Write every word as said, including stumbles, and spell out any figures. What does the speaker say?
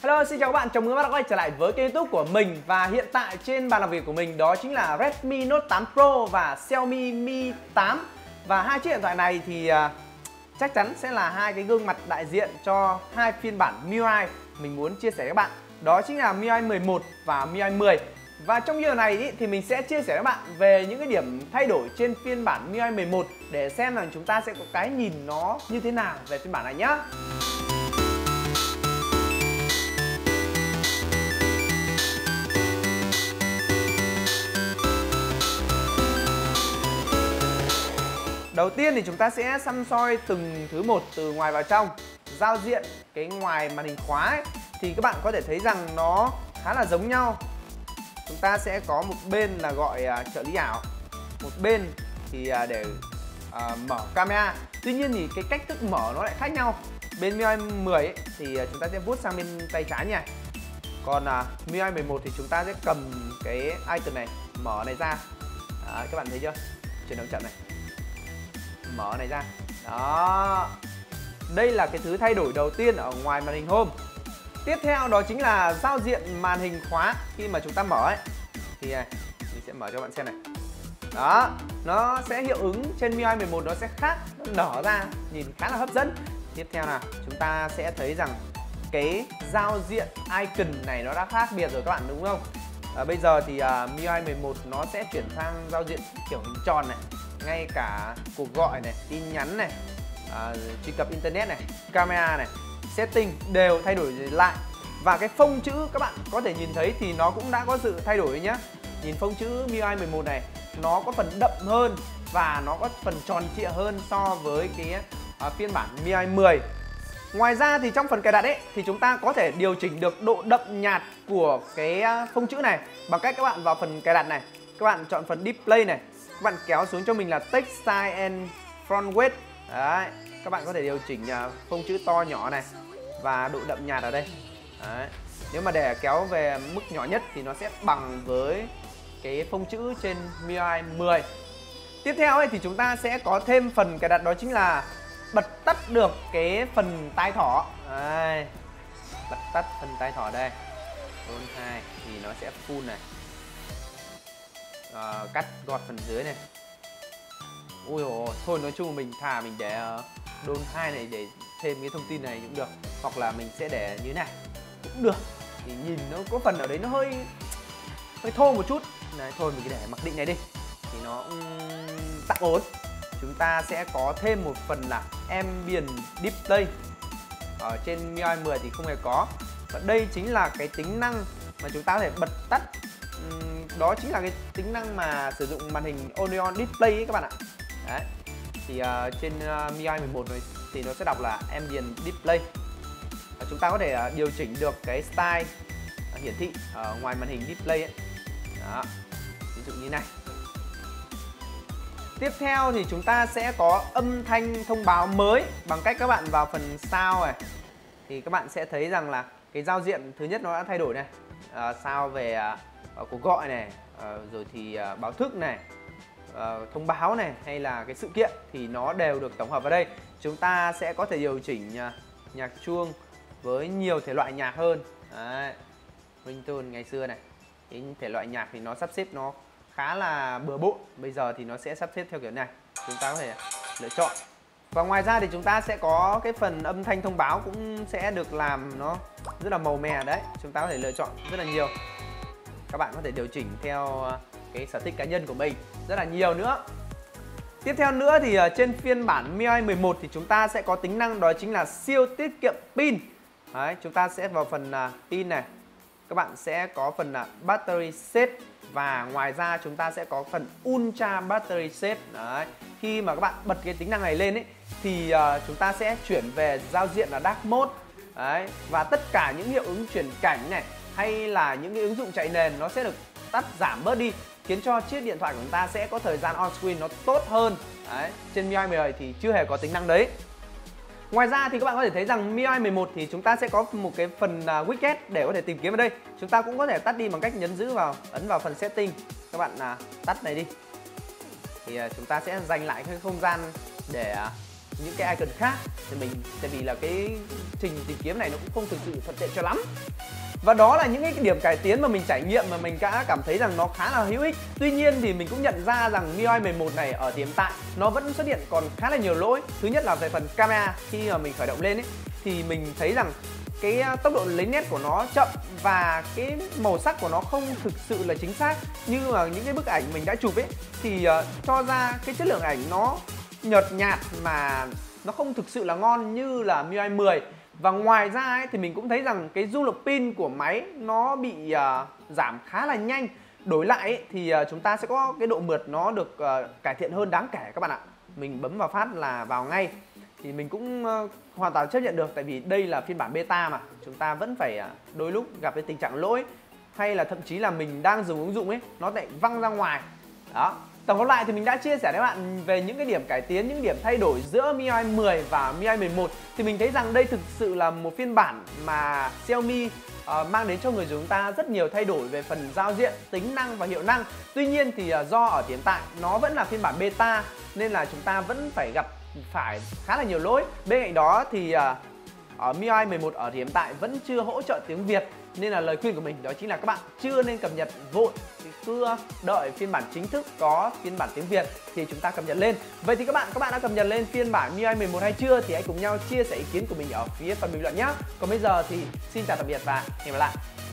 Hello, xin chào các bạn, chào mừng các bạn đã quay trở lại với kênh YouTube của mình. Và hiện tại trên bàn làm việc của mình đó chính là Redmi Note tám Pro và Xiaomi Mi tám. Và hai chiếc điện thoại này thì uh, chắc chắn sẽ là hai cái gương mặt đại diện cho hai phiên bản em i u i mình muốn chia sẻ với các bạn. Đó chính là em i u i mười một và em i u i mười. Và trong video này ý, thì mình sẽ chia sẻ với các bạn về những cái điểm thay đổi trên phiên bản em i u i mười một để xem rằng chúng ta sẽ có cái nhìn nó như thế nào về phiên bản này nhé. Đầu tiên thì chúng ta sẽ săm soi từng thứ một từ ngoài vào trong. Giao diện cái ngoài màn hình khóa ấy, thì các bạn có thể thấy rằng nó khá là giống nhau. Chúng ta sẽ có một bên là gọi uh, trợ lý ảo, một bên thì uh, để uh, mở camera. Tuy nhiên thì cái cách thức mở nó lại khác nhau. Bên em i u i mười ấy, thì uh, chúng ta sẽ vuốt sang bên tay trái nha. Còn uh, em i u i mười một thì chúng ta sẽ cầm cái icon này, mở này ra. Đó, các bạn thấy chưa? Chuyển động chậm này, mở này ra. Đó. Đây là cái thứ thay đổi đầu tiên ở ngoài màn hình home. Tiếp theo đó chính là giao diện màn hình khóa. Khi mà chúng ta mở ấy thì này, mình sẽ mở cho các bạn xem này. Đó, nó sẽ hiệu ứng trên em i u i mười một nó sẽ khác, nó nở ra, nhìn khá là hấp dẫn. Tiếp theo nào, chúng ta sẽ thấy rằng cái giao diện icon này nó đã khác biệt rồi các bạn, đúng không? À, bây giờ thì uh, em i u i mười một nó sẽ chuyển sang giao diện kiểu hình tròn này. Ngay cả cuộc gọi này, tin nhắn này, à, truy cập internet này, camera này, setting đều thay đổi lại. Và cái phông chữ các bạn có thể nhìn thấy thì nó cũng đã có sự thay đổi nhé. Nhìn phông chữ em i u i mười một này, nó có phần đậm hơn và nó có phần tròn trịa hơn so với cái à, phiên bản em i u i mười. Ngoài ra thì trong phần cài đặt ấy thì chúng ta có thể điều chỉnh được độ đậm nhạt của cái phông chữ này bằng cách các bạn vào phần cài đặt này, các bạn chọn phần display này, các bạn kéo xuống cho mình là text size and font weight. Đấy, các bạn có thể điều chỉnh phông chữ to nhỏ này và độ đậm nhạt ở đây. Đấy. Nếu mà để kéo về mức nhỏ nhất thì nó sẽ bằng với cái phông chữ trên em i u i mười. Tiếp theo ấy thì chúng ta sẽ có thêm phần cài đặt, đó chính là bật tắt được cái phần tai thỏ. Đấy. Bật tắt phần tai thỏ đây. Zone hai thì nó sẽ full này. À, cắt gọt phần dưới này. Ui dồi ôi, thôi nói chung là mình thà mình để uh, đôn hai này để thêm cái thông tin này cũng được, hoặc là mình sẽ để như thế này cũng được. Thì nhìn nó có phần ở đấy nó hơi hơi thô một chút này, thôi mình cứ để mặc định này đi thì nó um, tạm ổn. Chúng ta sẽ có thêm một phần là ambient display. Ở trên em i u i mười thì không hề có. Và đây chính là cái tính năng mà chúng ta có thể bật tắt. Uhm, đó chính là cái tính năng mà sử dụng màn hình Oneon Display ấy các bạn ạ. Đấy. Thì uh, trên uh, em i u i mười một này thì nó sẽ đọc là ambient display. Và chúng ta có thể uh, điều chỉnh được cái style uh, hiển thị ở ngoài màn hình display ấy. Đó. Ví dụ như này. Tiếp theo thì chúng ta sẽ có âm thanh thông báo mới bằng cách các bạn vào phần sound này. Thì các bạn sẽ thấy rằng là cái giao diện thứ nhất nó đã thay đổi này. Uh, sound về uh, cuộc gọi này, uh, rồi thì uh, báo thức này, uh, thông báo này, hay là cái sự kiện thì nó đều được tổng hợp vào đây. Chúng ta sẽ có thể điều chỉnh uh, nhạc chuông với nhiều thể loại nhạc hơn. Đấy. Ringtone ngày xưa này, cái thể loại nhạc thì nó sắp xếp nó khá là bừa bộn. Bây giờ thì nó sẽ sắp xếp theo kiểu này, chúng ta có thể lựa chọn. Và ngoài ra thì chúng ta sẽ có cái phần âm thanh thông báo cũng sẽ được làm nó rất là màu mè đấy. Chúng ta có thể lựa chọn rất là nhiều. Các bạn có thể điều chỉnh theo cái sở thích cá nhân của mình rất là nhiều nữa. Tiếp theo nữa thì trên phiên bản em i u i mười một thì chúng ta sẽ có tính năng đó chính là siêu tiết kiệm pin. Đấy, chúng ta sẽ vào phần pin này. Các bạn sẽ có phần battery set. Và ngoài ra chúng ta sẽ có phần Ultra Battery Set. Đấy. Khi mà các bạn bật cái tính năng này lên ấy, thì uh, chúng ta sẽ chuyển về giao diện là Dark Mode. Đấy. Và tất cả những hiệu ứng chuyển cảnh này hay là những cái ứng dụng chạy nền nó sẽ được tắt giảm bớt đi, khiến cho chiếc điện thoại của chúng ta sẽ có thời gian on screen nó tốt hơn. Đấy. Trên em i u i mười thì chưa hề có tính năng đấy. Ngoài ra thì các bạn có thể thấy rằng em i u i mười một thì chúng ta sẽ có một cái phần uh, widget để có thể tìm kiếm ở đây. Chúng ta cũng có thể tắt đi bằng cách nhấn giữ vào, ấn vào phần setting. Các bạn uh, tắt này đi. Thì uh, chúng ta sẽ dành lại cái không gian để uh, những cái icon khác thì mình tại vì là cái trình tìm kiếm này nó cũng không thực sự thuận tiện cho lắm. Và đó là những cái điểm cải tiến mà mình trải nghiệm mà mình đã cảm thấy rằng nó khá là hữu ích. Tuy nhiên thì mình cũng nhận ra rằng em i u i mười một này ở hiện tại nó vẫn xuất hiện còn khá là nhiều lỗi. Thứ nhất là về phần camera, khi mà mình khởi động lên ấy thì mình thấy rằng cái tốc độ lấy nét của nó chậm và cái màu sắc của nó không thực sự là chính xác như là những cái bức ảnh mình đã chụp ấy, thì uh, cho ra cái chất lượng ảnh nó nhợt nhạt mà nó không thực sự là ngon như là em i u i mười. Và ngoài ra ấy, thì mình cũng thấy rằng cái dung lượng pin của máy nó bị uh, giảm khá là nhanh. Đổi lại ấy, thì uh, chúng ta sẽ có cái độ mượt nó được uh, cải thiện hơn đáng kể các bạn ạ. Mình bấm vào phát là vào ngay. Thì mình cũng uh, hoàn toàn chấp nhận được, tại vì đây là phiên bản beta mà. Chúng ta vẫn phải uh, đôi lúc gặp cái tình trạng lỗi, hay là thậm chí là mình đang dùng ứng dụng ấy, nó lại văng ra ngoài. Đó. Tổng hợp lại thì mình đã chia sẻ với bạn về những cái điểm cải tiến, những điểm thay đổi giữa em i u i mười và em i u i mười một. Thì mình thấy rằng đây thực sự là một phiên bản mà Xiaomi uh, mang đến cho người dùng chúng ta rất nhiều thay đổi về phần giao diện, tính năng và hiệu năng. Tuy nhiên thì uh, do ở hiện tại nó vẫn là phiên bản beta nên là chúng ta vẫn phải gặp phải khá là nhiều lỗi. Bên cạnh đó thì uh, ở em i u i mười một ở hiện tại vẫn chưa hỗ trợ tiếng Việt, nên là lời khuyên của mình đó chính là các bạn chưa nên cập nhật vội, cứ đợi phiên bản chính thức có phiên bản tiếng Việt thì chúng ta cập nhật lên. Vậy thì các bạn các bạn đã cập nhật lên phiên bản em i u i mười một hay chưa, thì hãy cùng nhau chia sẻ ý kiến của mình ở phía phần bình luận nhé. Còn bây giờ thì xin chào tạm biệt và hẹn gặp lại.